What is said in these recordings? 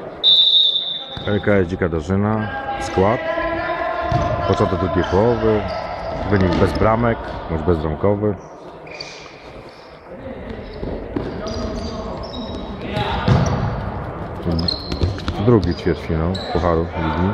LKS Dzika Darzyna. Skład. Początek drugiej połowy. Wynik bez bramek, bądź bezbramkowy. Drugi ćwierćfinał Pucharu Ligi.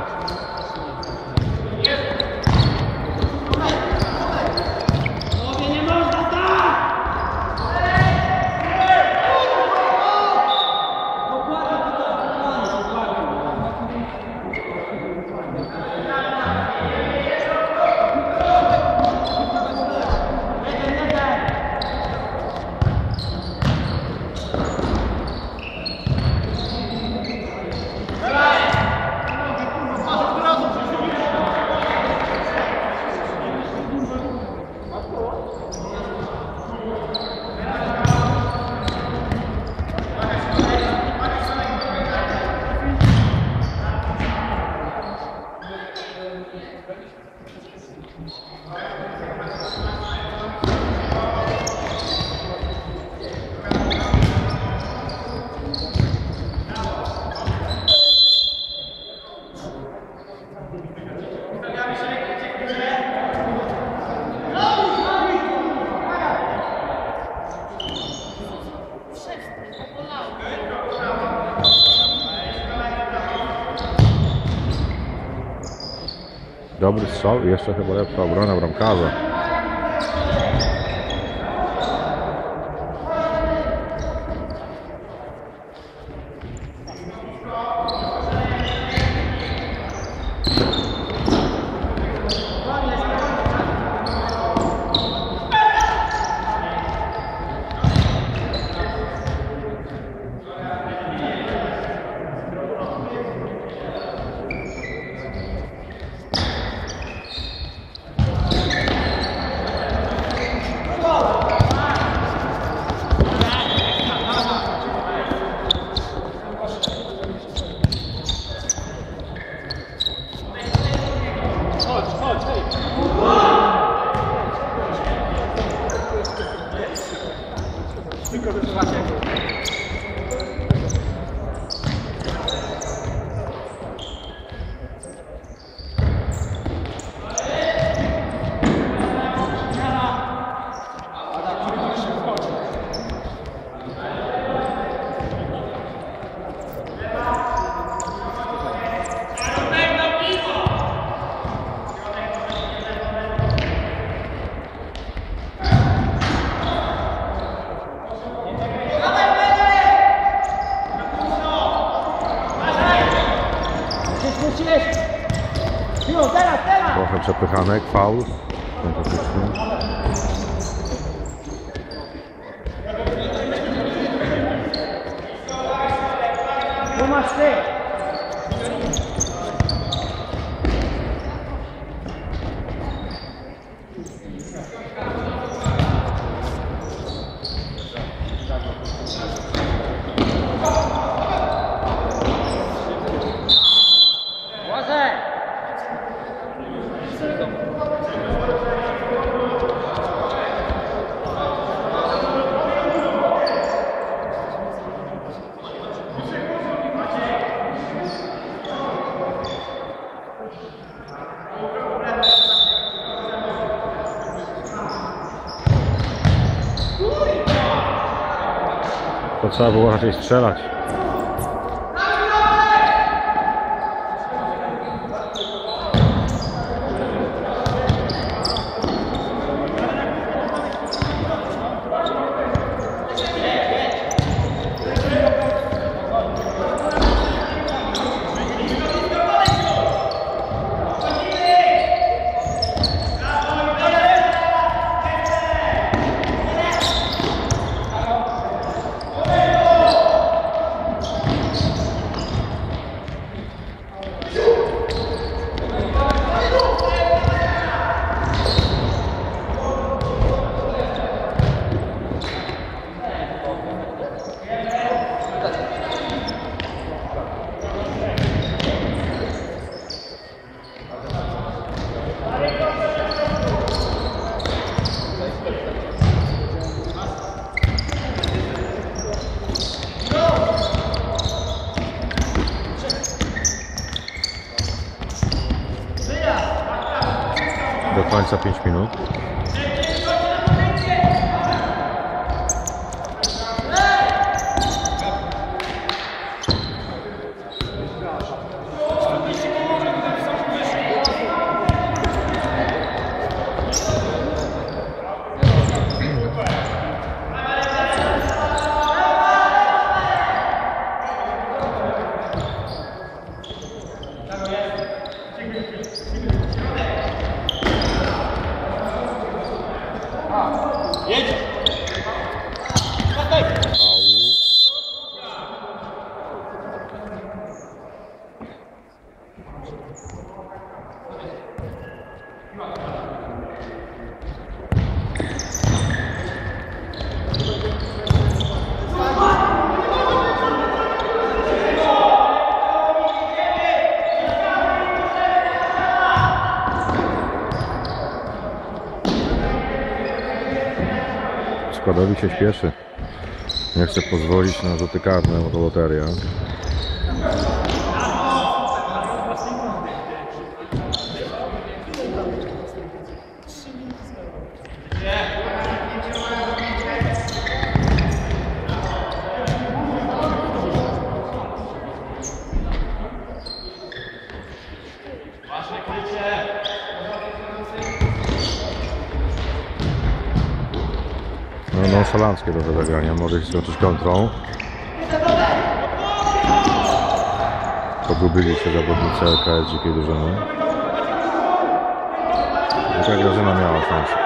Dobry strzał i jeszcze chyba lepsza obrona bramkarza. Trochę przepychanek, faul. To trzeba było raczej strzelać. końca 5 minut. Składowi się śpieszy. Nie chce pozwolić na rzuty karne, bo to loteria. Nonszalanckie do zagrania, może się skończyć kontrą. Pogubili się zawodnicy LKS dzikiej drużyny. Dzika Grażyna miała szansę.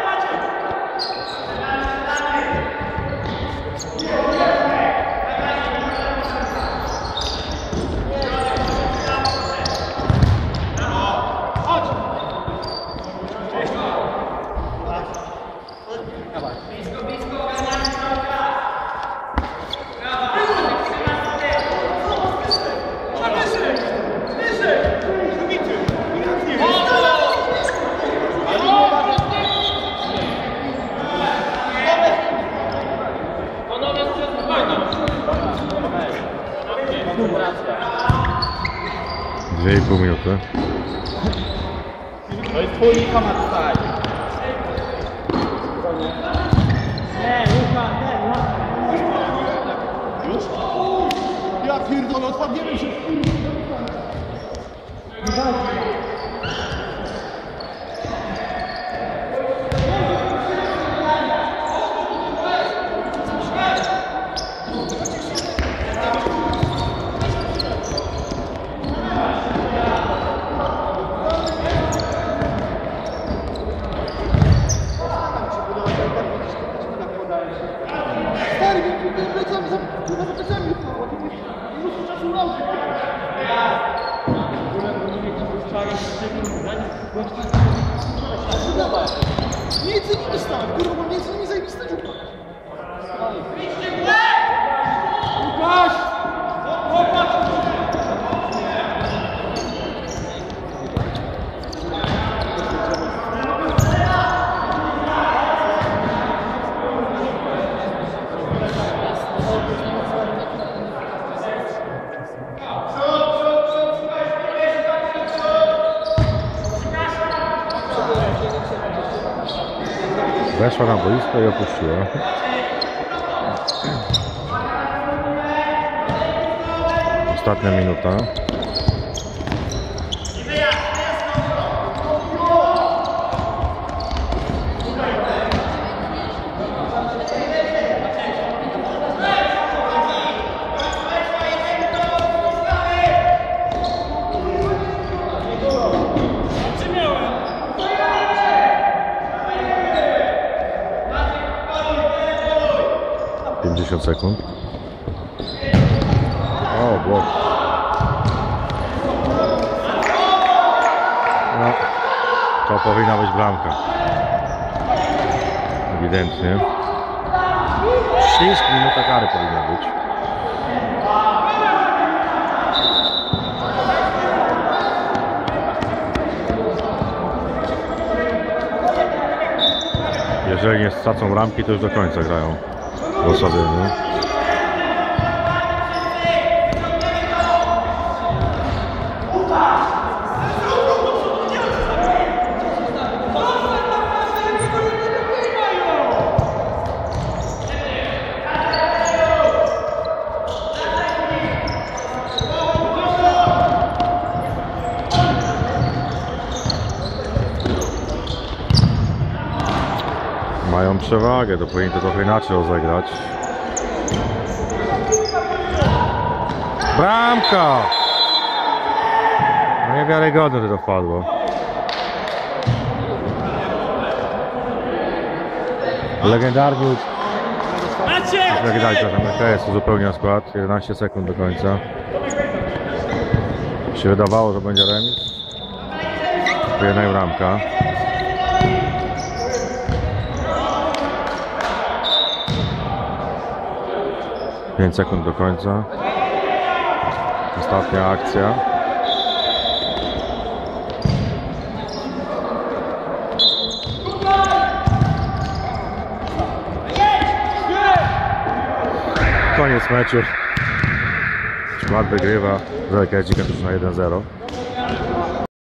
Dwie i pół minuty. To jest twój komat tutaj. Nie, już? Ja pierdolę, odpadniemy się. Nic nie dostałem, kurwa, mam nic nie zajebiste dziupa. Łukasz! Weszła na boisko i opuściła. Ostatnia minuta. Sekund. O, blok. No, to powinna być bramka. Ewidentnie. 6 minut kary powinna być. Jeżeli nie stracą bramki, to już do końca grają. W osłabieniu. Mają przewagę, to powinni to trochę inaczej rozegrać. Bramka! No niewiarygodne, że to wpadło. Legendarny MKS uzupełnia skład. 11 sekund do końca. Się wydawało, że będzie remis. Jedna bramka. Pięć sekund do końca. Ostatnia akcja. Koniec meczu. Szmat wygrywa z LKS Dzikantusz na 1-0.